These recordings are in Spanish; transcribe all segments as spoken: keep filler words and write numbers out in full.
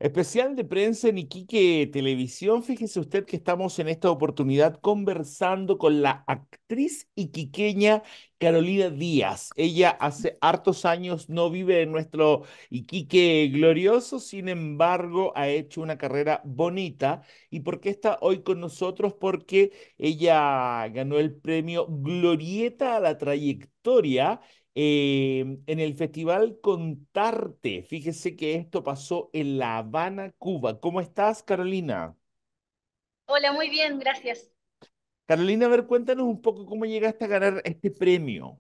Especial de prensa en Iquique Televisión. Fíjese usted que estamos en esta oportunidad conversando con la actriz iquiqueña Carolina Díaz. Ella hace hartos años no vive en nuestro Iquique glorioso, sin embargo, ha hecho una carrera bonita. ¿Y por qué está hoy con nosotros? Porque ella ganó el premio Glorieta a la Trayectoria eh, en el Festival Contarte. Fíjese que esto pasó en La Habana, Cuba. ¿Cómo estás, Carolina? Hola, muy bien, gracias. Carolina, a ver, cuéntanos un poco cómo llegaste a ganar este premio.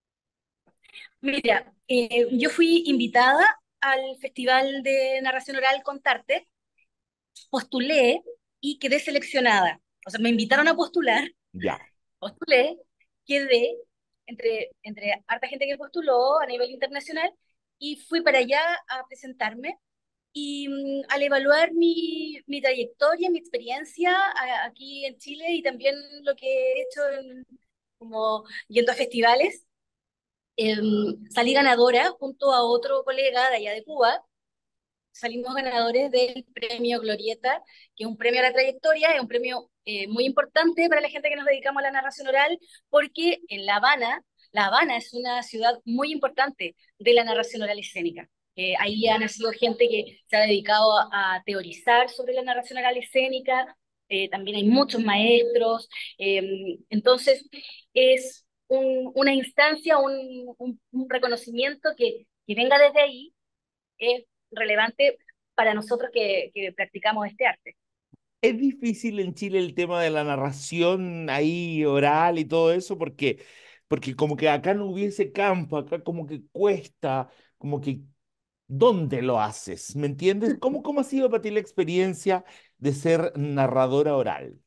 Mira, eh, yo fui invitada al Festival de Narración Oral Contarte, postulé y quedé seleccionada. O sea, me invitaron a postular, Ya. postulé, quedé entre, entre harta gente que postuló a nivel internacional y fui para allá a presentarme. Y mm, al evaluar mi, mi trayectoria, mi experiencia a- aquí en Chile y también lo que he hecho en- como yendo a festivales, eh, salí ganadora junto a otro colega de allá de Cuba. Salimos ganadores del premio Glorieta, que es un premio a la trayectoria, es un premio eh, muy importante para la gente que nos dedicamos a la narración oral, porque en La Habana, La Habana es una ciudad muy importante de la narración oral escénica. Eh, ahí ha nacido gente que se ha dedicado a, a teorizar sobre la narración oral escénica, eh, también hay muchos maestros, eh, entonces es un, una instancia, un, un, un reconocimiento que, que venga desde ahí es relevante para nosotros que, que practicamos este arte. Es difícil en Chile el tema de la narración ahí oral y todo eso, porque, porque como que acá no hubiese campo, acá como que cuesta, como que ¿dónde lo haces? ¿Me entiendes? ¿Cómo, cómo ha sido para ti la experiencia de ser narradora oral?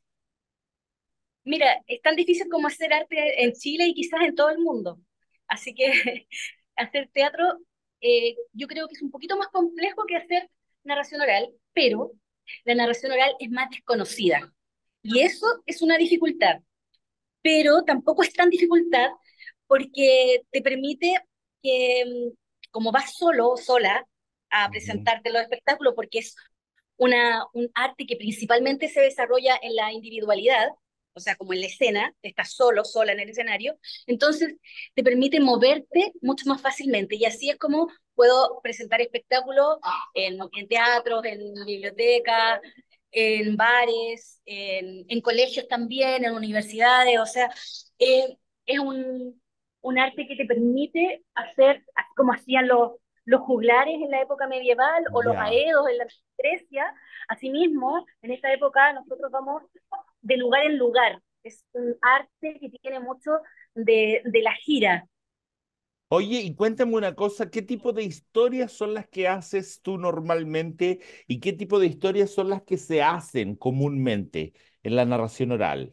Mira, es tan difícil como hacer arte en Chile y quizás en todo el mundo. Así que hacer teatro, eh, yo creo que es un poquito más complejo que hacer narración oral, pero la narración oral es más desconocida. Y eso es una dificultad, pero tampoco es tan dificultad porque te permite que, mm, como vas solo o sola a Ujú. presentarte los espectáculos, porque es una, un arte que principalmente se desarrolla en la individualidad, o sea, como en la escena, estás solo, sola en el escenario, entonces te permite moverte mucho más fácilmente y así es como puedo presentar espectáculos en, en teatros, en bibliotecas, en bares, en, en colegios también, en universidades, o sea, eh, es un, un arte que te permite hacer, así como hacían los, los juglares en la época medieval o los Ya. aedos en la Grecia. Asimismo, en esta época nosotros vamos de lugar en lugar. Es un arte que tiene mucho de, de la gira. Oye, y cuéntame una cosa, ¿qué tipo de historias son las que haces tú normalmente y qué tipo de historias son las que se hacen comúnmente en la narración oral?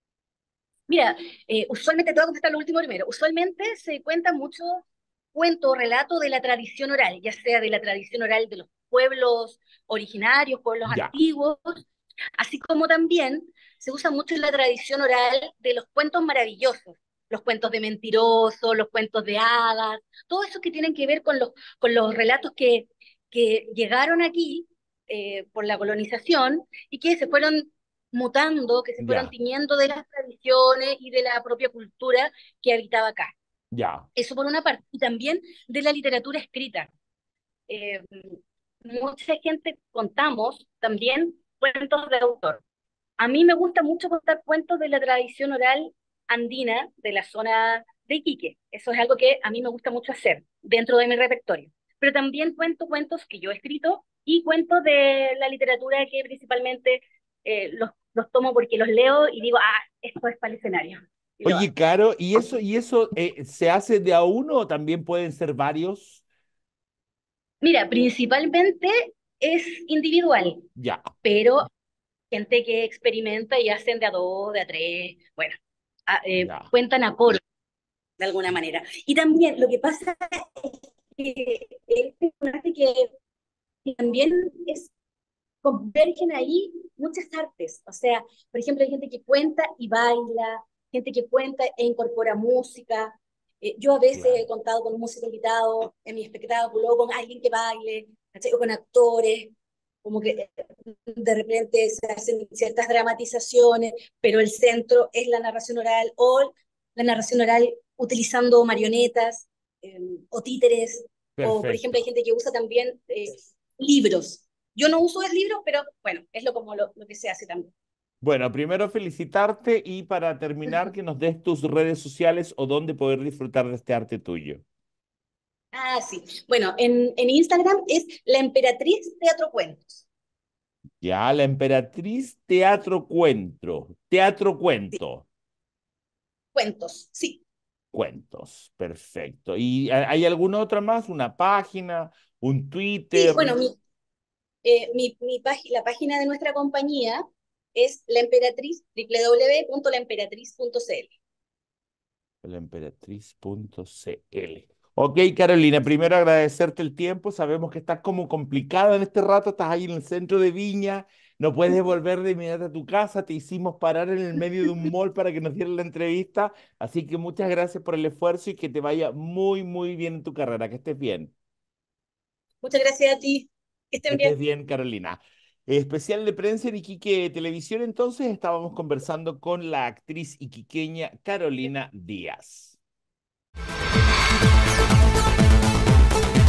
Mira, eh, usualmente te voy a contestar lo último primero. Usualmente se cuenta mucho cuento o relato de la tradición oral, ya sea de la tradición oral de los pueblos originarios, pueblos Ya, antiguos, así como también se usa mucho en la tradición oral de los cuentos maravillosos, los cuentos de mentirosos, los cuentos de hadas, todo eso que tienen que ver con los, con los relatos que, que llegaron aquí eh, por la colonización y que se fueron mutando, que se fueron ya, tiñendo de las tradiciones y de la propia cultura que habitaba acá. ya. Eso por una parte, y también de la literatura escrita. Eh, Mucha gente contamos también cuentos de autor. A mí me gusta mucho contar cuentos de la tradición oral andina de la zona de Iquique. Eso es algo que a mí me gusta mucho hacer dentro de mi repertorio. Pero también cuento cuentos que yo he escrito y cuentos de la literatura que principalmente eh, los, los tomo porque los leo y digo, ah, esto es para el escenario. Y lo Oye, hago. Caro, ¿y eso, y eso eh, se hace de a uno o también pueden ser varios? Mira, principalmente es individual, Ya, pero gente que experimenta y hacen de a dos, de a tres, bueno, a- eh, ya, cuentan a coro de alguna manera. Y también lo que pasa es que este personaje que, que también es, convergen ahí muchas artes. O sea, por ejemplo, hay gente que cuenta y baila, gente que cuenta e incorpora música. Eh, yo a veces he claro. contado con un músico invitado en mi espectáculo, o con alguien que baile, ¿cachai? O con actores. como que de repente se hacen ciertas dramatizaciones, pero el centro es la narración oral o la narración oral utilizando marionetas eh, o títeres, o por ejemplo hay Perfecto. gente que usa también eh, libros. Yo no uso el libro, pero bueno, es lo, como lo, lo que se hace también. Bueno, primero felicitarte y para terminar que nos des tus redes sociales o dónde poder disfrutar de este arte tuyo. Ah, sí. Bueno, en, en Instagram es La Emperatriz Teatro Cuentos. Ya, la Emperatriz Teatro Cuento. Teatro Sí, Cuento. cuentos, sí. Cuentos. Perfecto. ¿Y ha- hay alguna otra más? ¿Una página? ¿Un Sí, Twitter? bueno, mi, eh, mi, mi página, la página de nuestra compañía es La Emperatriz, w w w punto la emperatriz punto c l. La emperatriz punto c l. Ok, Carolina, primero agradecerte el tiempo. Sabemos que estás como complicada en este rato, estás ahí en el centro de Viña, no puedes volver de inmediato a tu casa, te hicimos parar en el medio de un mall para que nos dieran la entrevista, así que muchas gracias por el esfuerzo y que te vaya muy, muy bien en tu carrera, que estés bien. Muchas gracias a ti. Que Que estén estés bien. bien, Carolina. Especial de prensa en Iquique Televisión, entonces estábamos conversando con la actriz iquiqueña Carolina Díaz.